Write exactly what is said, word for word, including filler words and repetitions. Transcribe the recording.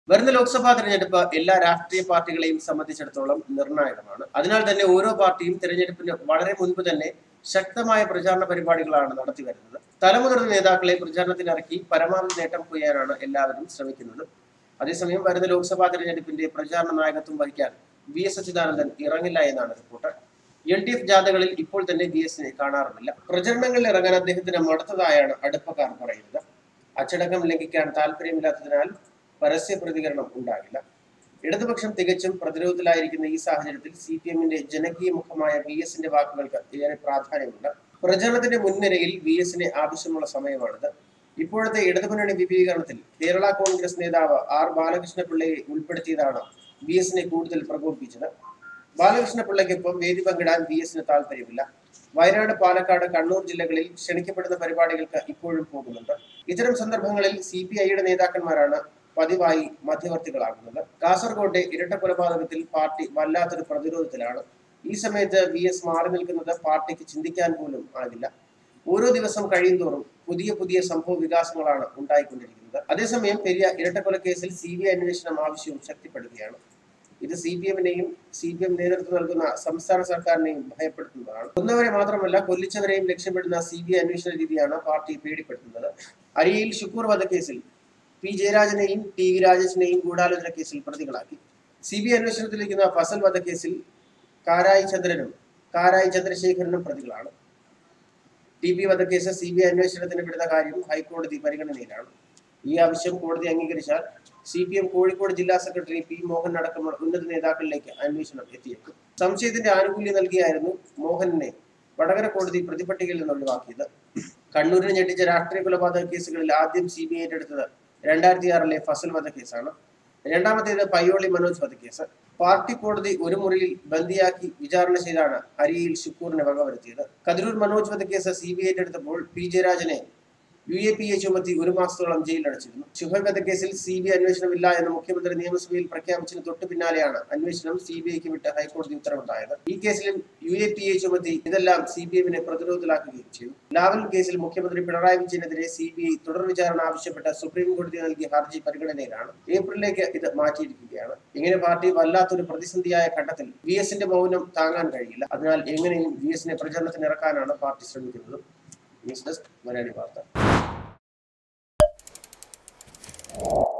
വരുന്ന ലോക്സഭാ തെരഞ്ഞെടുപ്പ് എല്ലാ രാഷ്ട്രീയ പാർട്ടികളെയും സംബന്ധിച്ചിടത്തോളം നിർണായകമാണ്. അതിനാൽ തന്നെ ഓരോ പാർട്ടിയും തെരഞ്ഞെടുപ്പിന് വളരെ മുൻപ് തന്നെ ശക്തമായ പ്രചാരണ പരിപാടികളാണ് നടത്തി വരുന്നത്. തലമുതിർന്ന നേതാക്കളെ പ്രചാരണത്തിനിറക്കി പരമാവധി നേട്ടം കൊയ്യാനാണ് എല്ലാവരും ശ്രമിക്കുന്നത്. അതേസമയം വരുന്ന ലോക്സഭാ തെരഞ്ഞെടുപ്പിന്റെ പ്രചാരണ നായകത്വം വഹിക്കാൻ വി എസ് അച്യുതാനന്ദൻ ഇറങ്ങില്ല എന്നാണ് റിപ്പോർട്ട്. എൽ ഡി എഫ് ജാഥകളിൽ ഇപ്പോൾ തന്നെ വി എസിനെ കാണാറുമില്ല. പ്രചരണങ്ങളിൽ ഇറങ്ങാൻ അദ്ദേഹത്തിന് മടുത്തതായാണ് അടുപ്പക്കാർ പറയുന്നത്. അച്ചടക്കം ലംഘിക്കാൻ താല്പര്യമില്ലാത്തതിനാൽ പരസ്യ പ്രതികരണം ഉണ്ടാകില്ല. ഇടതുപക്ഷം തികച്ചും പ്രതിരോധത്തിലായിരിക്കുന്ന ഈ സാഹചര്യത്തിൽ സി പി എമ്മിന്റെ ജനകീയ മുഖമായ വി എസിന്റെ വാക്കുകൾക്ക് ഏറെ പ്രാധാന്യമുണ്ട്. പ്രചരണത്തിന്റെ മുൻനിരയിൽ വി എസിന് ആവശ്യമുള്ള സമയമാണിത്. ഇപ്പോഴത്തെ ഇടതുമുന്നണി വിപുലീകരണത്തിൽ കേരള കോൺഗ്രസ് നേതാവ് ആർ ബാലകൃഷ്ണപിള്ളയെ ഉൾപ്പെടുത്തിയതാണ് വി എസിനെ കൂടുതൽ പ്രകോപിപ്പിച്ചത്. ബാലകൃഷ്ണപിള്ളയ്ക്കൊപ്പം വേദി പങ്കിടാൻ വി എസിന് താല്പര്യമില്ല. വയനാട്, പാലക്കാട്, കണ്ണൂർ ജില്ലകളിൽ ക്ഷണിക്കപ്പെടുന്ന പരിപാടികൾക്ക് ഇപ്പോഴും പോകുന്നുണ്ട്. ഇത്തരം സന്ദർഭങ്ങളിൽ സി പി ഐയുടെ നേതാക്കന്മാരാണ് പതിവായി മധ്യവർത്തികളാകുന്നത്. കാസർകോട്ടെ ഇരട്ട കൊലപാതകത്തിൽ പാർട്ടി വല്ലാത്തൊരു പ്രതിരോധത്തിലാണ്. ഈ സമയത്ത് വി എസ് മാറി നിൽക്കുന്നത് പാർട്ടിക്ക് ചിന്തിക്കാൻ പോലും ആകില്ല. ഓരോ ദിവസം കഴിയുന്തോറും പുതിയ പുതിയ സംഭവ വികാസങ്ങളാണ് ഉണ്ടായിക്കൊണ്ടിരിക്കുന്നത്. അതേസമയം പെരിയ ഇരട്ടക്കൊലക്കേസിൽ സി ബി ഐ അന്വേഷണം ആവശ്യവും ശക്തിപ്പെടുകയാണ്. ഇത് സി പി എമ്മിനെയും സി പി എം നേതൃത്വം നൽകുന്ന സംസ്ഥാന സർക്കാരിനെയും ഭയപ്പെടുത്തുന്നതാണ്. കൊന്നവരെ മാത്രമല്ല കൊല്ലിച്ചവരെയും ലക്ഷ്യമിടുന്ന സി ബി ഐ അന്വേഷണ രീതിയാണ് പാർട്ടി പേടിപ്പെടുത്തുന്നത്. അരിയിൽ ഷുക്കൂർ വധക്കേസിൽ പി ജയരാജനെയും ടി വി രാജേഷിനെയും ഗൂഢാലോചന കേസിൽ പ്രതികളാക്കി. സി ബി ഐ അന്വേഷണത്തിലിരിക്കുന്ന ഫസൽ വധക്കേസിൽ കാരായി ചന്ദ്രനും കാരായി ചന്ദ്രശേഖരനും പ്രതികളാണ്. ടി പി വധക്കേസ് സി ബി ഐ അന്വേഷണത്തിന് വിടുന്ന കാര്യം ഹൈക്കോടതി പരിഗണനയിലാണ്. ഈ ആവശ്യം കോടതി അംഗീകരിച്ചാൽ സി പി എം കോഴിക്കോട് ജില്ലാ സെക്രട്ടറി പി മോഹൻ അടക്കമുള്ള ഉന്നത നേതാക്കളിലേക്ക് അന്വേഷണം എത്തിയേക്കും. സംശയത്തിന്റെ ആനുകൂല്യം നൽകിയായിരുന്നു മോഹനെ വടകര കോടതി പ്രതിപട്ടികയിൽ നിന്ന് ഒഴിവാക്കിയത്. കണ്ണൂരിനെ ഞെട്ടിച്ച രാഷ്ട്രീയ കൊലപാതക കേസുകളിൽ ആദ്യം സി ബി ഐ ഏറ്റെടുത്തത് രണ്ടായിരത്തി ആറിലെ ഫസൽ വധക്കേസാണ്. രണ്ടാമത്തേത് പയ്യോളി മനോജ് വധക്കേസ്. പാർട്ടി കോടതി ഒരു മുറിയിൽ ബന്ദിയാക്കി വിചാരണ ചെയ്താണ് അരിയിൽ ഷുക്കൂറിനെ വകവരുത്തിയത്. കതിരൂർ മനോജ് വധക്കേസ് സി ബി ഐ ഏറ്റെടുത്തപ്പോൾ പി ജയരാജനെ യു എ പി എ ചുമത്തി ഒരു മാസത്തോളം ജയിലിലടച്ചിരുന്നു. ഷുഹൈബ് വധക്കേസിൽ സി ബി ഐ അന്വേഷണമില്ല എന്ന് മുഖ്യമന്ത്രി നിയമസഭയിൽ പ്രഖ്യാപിച്ചതിന് തൊട്ടു പിന്നാലെയാണ് അന്വേഷണം സി ബി ഐക്ക് വിട്ട് ഹൈക്കോടതി ഉത്തരവുണ്ടായത്. ഈ കേസിലും യു എ പി എ ചുമത്തി ഇതെല്ലാം സി ബി എമ്മിനെ പ്രതിരോധത്തിലാക്കുകയും ചെയ്തു. ലാവൽ കേസിൽ മുഖ്യമന്ത്രി പിണറായി വിജയനെതിരെ സി ബി ഐ തുടർ വിചാരണ ആവശ്യപ്പെട്ട് സുപ്രീം കോടതി നൽകിയ ഹർജി പരിഗണനയിലാണ്. ഏപ്രിലിലേക്ക് ഇത് മാറ്റിയിരിക്കുകയാണ്. ഇങ്ങനെ പാർട്ടി വല്ലാത്തൊരു പ്രതിസന്ധിയായ ഘട്ടത്തിൽ വി എസിന്റെ മൗനം താങ്ങാൻ കഴിയില്ല. അതിനാൽ എങ്ങനെയും വി എസിനെ പ്രചരണത്തിന് ഇറക്കാനാണ് പാർട്ടി ശ്രമിക്കുന്നത്. ന്യൂസ് ഡെസ്ക് മലയാളി വാർത്ത.